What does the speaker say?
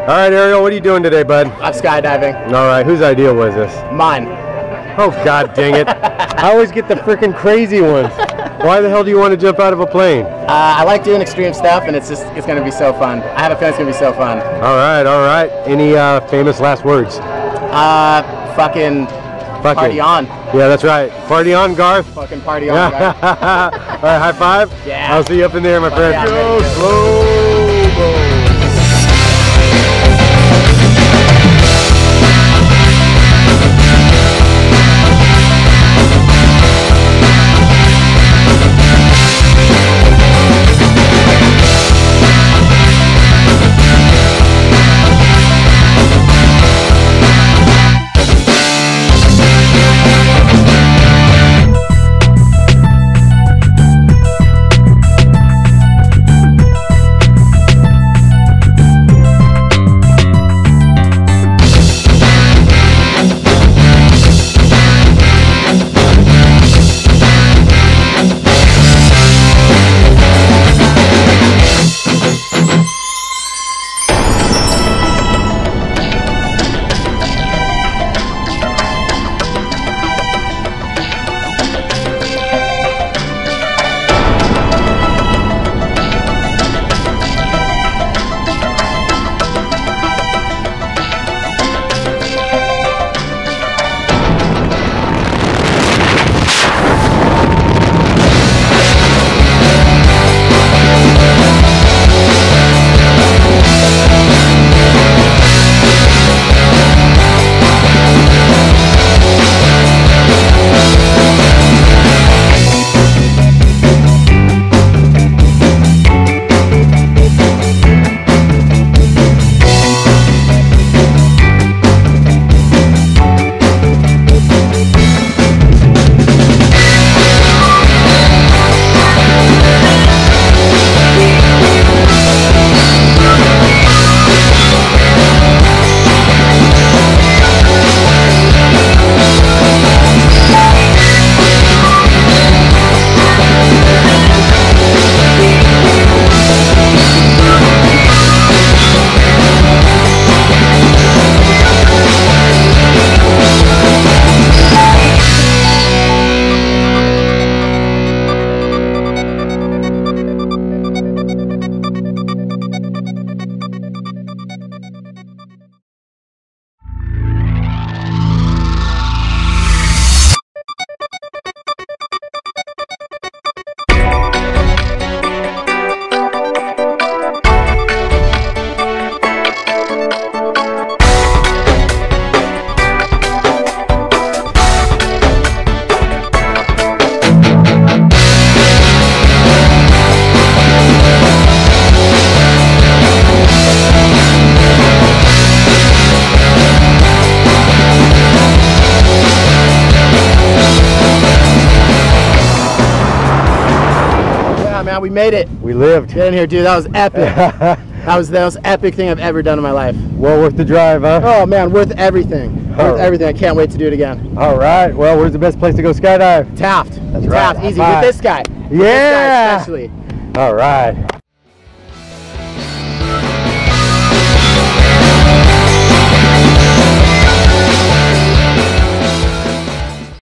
right, Ariel, what are you doing today, bud? I'm skydiving. All right, whose idea was this? Mine. Oh, God dang it. I always get the freaking crazy ones. Why the hell do you want to jump out of a plane? I like doing extreme stuff, and it's going to be so fun. I have a feeling it's going to be so fun. All right, all right. Any famous last words? Fucking party on. Yeah, that's right. Party on, Garth. Fucking party on, Garth. All right, high five. Yeah. I'll see you up in there, my friend. Yeah, Go slow-mo. Man, we made it. We lived. Get in here, dude. That was epic. that was the most epic thing I've ever done in my life. Well worth the drive, huh? Oh man, worth everything. Worth everything. I can't wait to do it again. All right. Well, where's the best place to go skydive? Taft. That's right. Taft. Easy with this guy. Yeah. With this guy especially. All right.